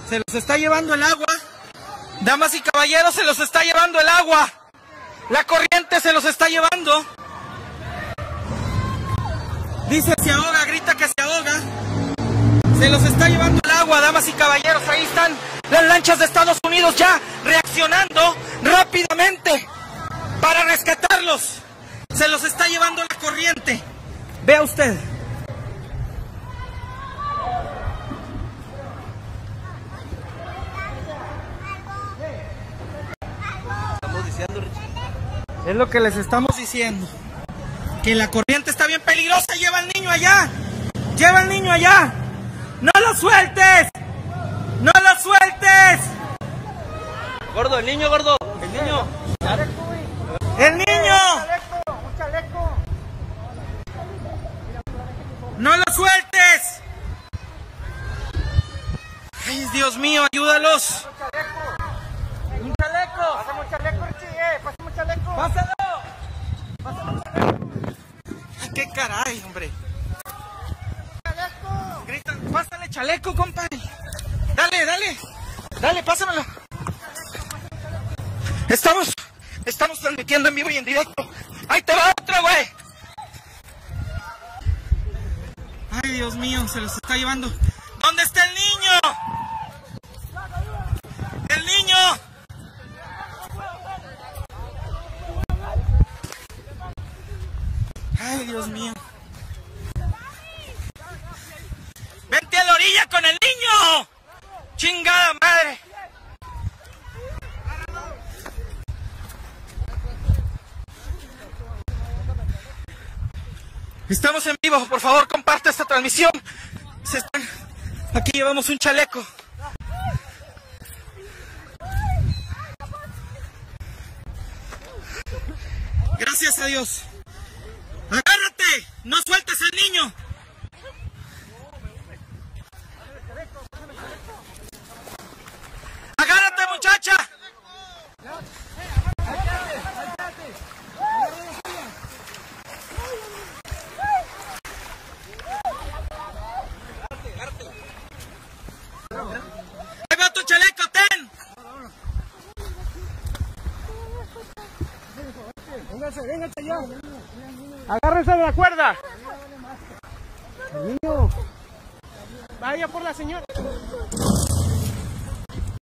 Se los está llevando el agua. Damas y caballeros, se los está llevando el agua. La corriente se los está llevando. Dice se ahoga, grita que se ahoga. Se los está llevando el agua, damas y caballeros. Ahí están las lanchas de Estados Unidos ya reaccionando rápidamente para rescatarlos. Se los está llevando la corriente. Vea usted. Es lo que les estamos diciendo. Que la corriente está bien peligrosa. Lleva al niño allá. Lleva al niño allá. ¡No lo sueltes! ¡No lo sueltes! Gordo, el niño, gordo. El niño. ¡El niño! ¡No lo sueltes! ¡Ay, Dios mío, ayúdalos! ¡Un chaleco! ¡Pásame un chaleco, Richie! ¡Pásame un chaleco! ¡Pásalo! Ay, ¡qué caray, hombre! ¡Chaleco! Gritan, pásale chaleco, compadre. Dale, dale. Dale, pásamelo. Estamos transmitiendo en vivo y en directo. ¡Ahí te va otro, güey! Ay, Dios mío, se los está llevando. ¿Dónde está el niño? ¡El niño! Ay, Dios mío. ¡Vente a la orilla con el niño! ¡Chingada madre! Estamos en vivo, por favor, comparte esta transmisión. Aquí llevamos un chaleco. Gracias a Dios. ¡Agárrate! ¡No sueltes al niño! ¡Agárrate, muchacha! ¡Ahí va tu chaleco, ten! Véngase ya. Agárrense de la cuerda. El niño. Vaya por la señora.